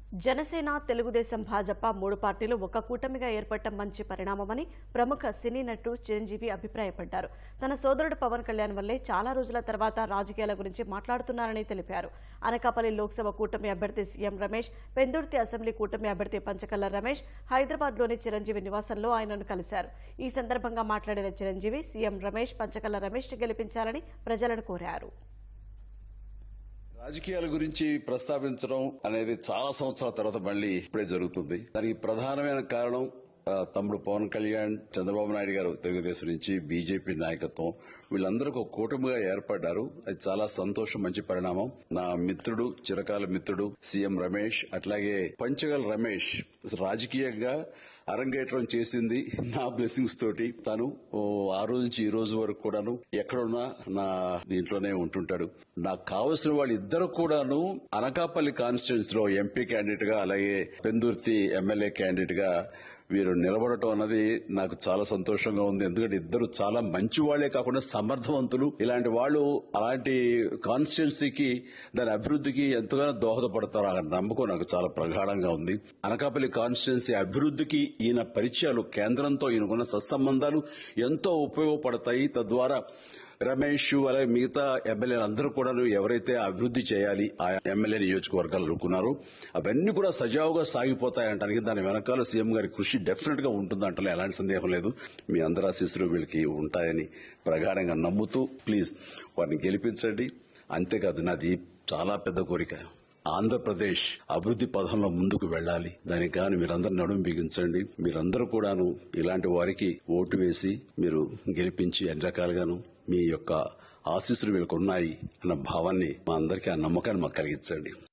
జనసేన తెలుగుదేశం భాజపా మూడు పార్టీలు ఒక కూటమిగా ఏర్పడటం మంచి పరిణామమని ప్రముఖ సినీ నటుడు చిరంజీవి అభిప్రాయపడ్డారు. తన సోదరుడు పవన్ కళ్యాణ్ వల్లే చాలా రోజుల తర్వాత రాజకీయాల గురించి మాట్లాడుతున్నారని తెలిపారు. అనకాపల్లి లోక్సభ కూటమి అభ్యర్థి సీఎం రమేష్, పెందుర్తి అసెంబ్లీ కూటమి అభ్యర్థి పంచకల్ల రమేష్ హైదరాబాద్లోని చిరంజీవి నివాసంలో ఆయనను కలిశారు. ఈ సందర్భంగా మాట్లాడిన చిరంజీవి సీఎం రమేష్, పంచకల్ల రమేష్ని గెలిపించాలని ప్రజలను కోరారు. రాజకీయాల గురించి ప్రస్తావించడం అనేది చాలా సంవత్సరాల తర్వాత మళ్లీ ఇప్పుడే జరుగుతుంది. దానికి ప్రధానమైన కారణం తమ్ముడు పవన్ కళ్యాణ్, చంద్రబాబు నాయుడు గారు తెలుగుదేశం నుంచి బీజేపీ నాయకత్వం వీళ్ళందరూ ఒక కూటమిగా ఏర్పడ్డారు. అది చాలా సంతోషం, మంచి పరిణామం. నా మిత్రుడు, చిరకాల మిత్రుడు సీఎం రమేష్, అట్లాగే పంచగల్ రమేష్ రాజకీయంగా అరంగేట్రం చేసింది నా బ్లెస్సింగ్స్ తోటి. తను ఆ రోజు నుంచి ఈ రోజు వరకు కూడాను ఎక్కడున్నా నా దీంట్లోనే ఉంటుంటాడు. నాకు కావలసిన వాళ్ళు ఇద్దరు కూడాను అనకాపల్లి కాన్స్టిట్యున్సీ లో ఎంపీ క్యాండిడేట్ గా, అలాగే పెందుర్తి ఎమ్మెల్యే క్యాండిడేట్ గా వీరు నిలబడటం అన్నది నాకు చాలా సంతోషంగా ఉంది. ఎందుకంటే ఇద్దరు చాలా మంచి వాళ్లే కాకుండా సమర్థవంతులు. ఇలాంటి వాళ్ళు అలాంటి కాన్స్టిట్యున్సీకి, దాని అభివృద్ధికి ఎంతగానో దోహదపడతారు అనే నమ్మకం నాకు చాలా ప్రగాఢంగా ఉంది. అనకాపల్లి కాన్స్టిట్యున్సీ అభివృద్ధికి ఈయన పరిచయాలు, కేంద్రంతో ఈయనకున్న సత్సంబంధాలు ఎంతో ఉపయోగపడతాయి. తద్వారా రమేష్ అలాగే మిగతా ఎమ్మెల్యేలు అందరూ కూడా ఎవరైతే అభివృద్ది చేయాలి ఆ ఎమ్మెల్యే నియోజకవర్గాలు అనుకున్నారో అవన్నీ కూడా సజావుగా సాగిపోతాయంటానికి దాని వెనకాల సీఎం గారి కృషి డెఫినెట్ గా ఉంటుందంటే ఎలాంటి సందేహం లేదు. మీ అందరి ఆశీస్సులు వీళ్ళకి ఉంటాయని ప్రగాఢంగా నమ్ముతూ ప్లీజ్ వారిని గెలిపించండి. అంతేకాదు, నాది చాలా పెద్ద కోరిక, ఆంధ్రప్రదేశ్ అభివృద్ది పథంలో ముందుకు వెళ్లాలి. దానికి గాను మీరందరూ నడుం బిగించండి. మీరందరూ కూడాను ఇలాంటి వారికి ఓటు వేసి మీరు గెలిపించి అన్ని రకాలుగాను మీ యొక్క ఆశీస్సులు వీళ్ళకు ఉన్నాయి అన్న భావాన్ని మా అందరికీ, ఆ నమ్మకాన్ని మాకు కలిగించండి.